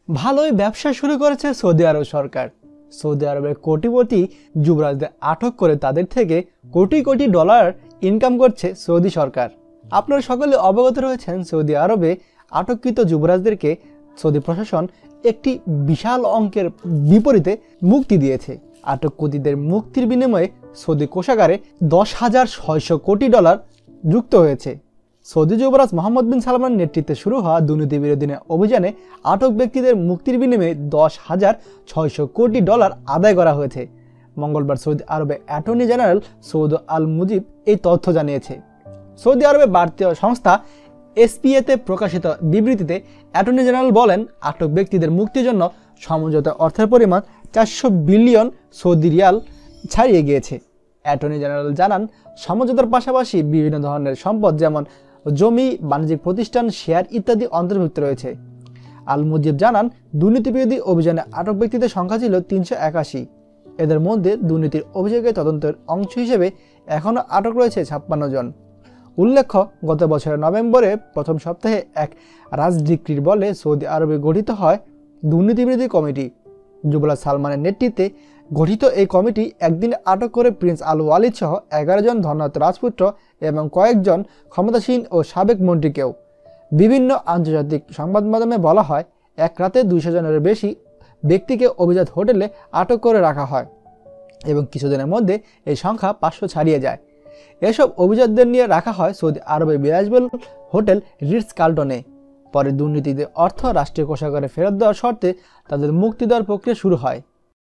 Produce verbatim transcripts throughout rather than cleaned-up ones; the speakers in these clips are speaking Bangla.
ভালোই ব্যবসা শুরু করেছে সৌদি আরব সরকার। সৌদি আরবের কোটিপতি যুবরাজদের আটক করে তাদের থেকে কোটি কোটি ডলার ইনকাম করছে সৌদি সরকার। আপনারা সকলে অবগত রয়েছেন, সৌদি আরবে আটককৃত যুবরাজদেরকে সৌদি প্রশাসন একটি বিশাল অঙ্কের বিপরীতে মুক্তি দিয়েছে। আটককৃতদের মুক্তির বিনিময়ে সৌদি কোষাগারে দশ হাজার ছয়শো কোটি ডলার যুক্ত হয়েছে। সৌদি যুবরাজ মোহাম্মদ বিন সালমানের নেতৃত্বে শুরু হওয়া দুর্নীতি বিরোধী অভিযানে আটক ব্যক্তিদের মুক্তির বিনিময়ে দশ হাজার ছয়শো কোটি ডলার আদায় করা হয়েছে। মঙ্গলবার সৌদি আরবে attorney general Saud Al Mujib এই তথ্য জানিয়েছে। সৌদি আরবের বার্তা সংস্থা এসপিএতে প্রকাশিত বিবৃতিতে অ্যাটর্নি জেনারেল বলেন, আটক ব্যক্তিদের মুক্তির জন্য সমঝোতা অর্থের পরিমাণ চারশো বিলিয়ন সৌদি রিয়াল ছাড়িয়ে গিয়েছে। অ্যাটর্নি জেনারেল জানান, সমঝোতার পাশাপাশি বিভিন্ন ধরনের সম্পদ যেমন জমি, বাণিজ্যিক প্রতিষ্ঠান, শেয়ার ইত্যাদি অন্তর্ভুক্ত রয়েছে। আল মুজিব জানান, দুর্নীতি বিরোধী অভিযানে আটক ব্যক্তিদের সংখ্যা ছিল তিনশো একাশি। এদের মধ্যে দুর্নীতির অভিযোগে তদন্তের অংশ হিসেবে এখনও আটক রয়েছে ছাপ্পান্ন জন। উল্লেখ্য, গত বছরের নভেম্বরে প্রথম সপ্তাহে এক রাজডিক্রির বলে সৌদি আরবে গঠিত হয় দুর্নীতি বিরোধী কমিটি। যুবরাজ সালমানের নেতৃত্বে গঠিত এই কমিটি একদিনে আটক করে প্রিন্স আল ওয়ালিদ সহ এগারো জন ধর্নারত রাজপুত্র এবং কয়েকজন ক্ষমতাসীন ও সাবেক মন্ত্রীকেও। বিভিন্ন আন্তর্জাতিক সংবাদ মাধ্যমে বলা হয়, এক রাতে দুইশো জনের বেশি ব্যক্তিকে অভিজাত হোটেলে আটক করে রাখা হয় এবং কিছুদিনের মধ্যে এই সংখ্যা পাঁচশো ছাড়িয়ে যায়। এসব অভিজাতদের নিয়ে রাখা হয় সৌদি আরবের বিলাসবহুল হোটেল রিটস কার্লটনে। পরে দুর্নীতিদের অর্থ রাষ্ট্রীয় কোষাগারে ফেরত দেওয়ার শর্তে তাদের মুক্তি দেওয়ার প্রক্রিয়া শুরু হয়।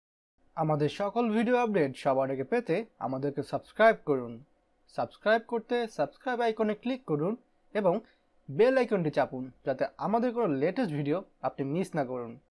আমাদের সকল ভিডিও আপডেট সবার আগে পেতে আমাদেরকে সাবস্ক্রাইব করুন। সাবস্ক্রাইব করতে সাবস্ক্রাইব আইকনে ক্লিক করুন এবং বেল আইকনটি চাপুন, যাতে আমাদের কোনো লেটেস্ট ভিডিও আপনি মিস না করুন।